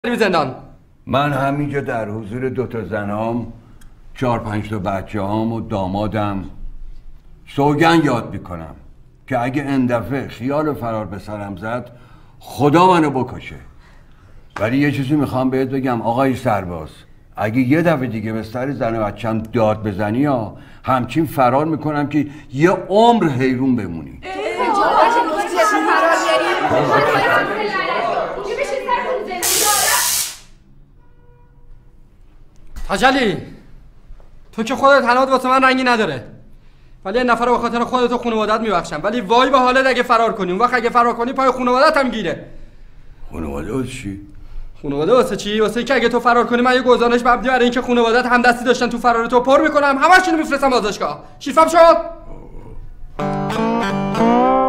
زندان. من همینجا در حضور 2 تا زنام 4-5 تا بچه‌هام و دامادم سوگند یاد میکنم که اگه این دفعه خیال فرار به سرم زد خدا منو بکشه. ولی یه چیزی میخوام بهت بگم آقای سرباز، اگه یه دفعه دیگه به سر زن و بچه‌م داد بزنی یا همچین فرار میکنم که یه عمر حیرون بمونی. تجلی، تو که خودت تنهات واسه من رنگی نداره، ولی این نفر رو به خاطر خودت و خانواده‌ات میبخشم، ولی وای به حالت اگه فرار کنی. اون وقت اگه فرار کنی پای خانواده‌ات هم گیره. خانواده واسه چی؟ خانواده واسه چی؟ واسه اینکه اگه تو فرار کنی من یه گزارش مبنی بر اینکه خانواده‌ات هم دستی داشتن تو فرار تو پر میکنم، همه‌شونو میفرستم بازداشتگاه. شیفم شد؟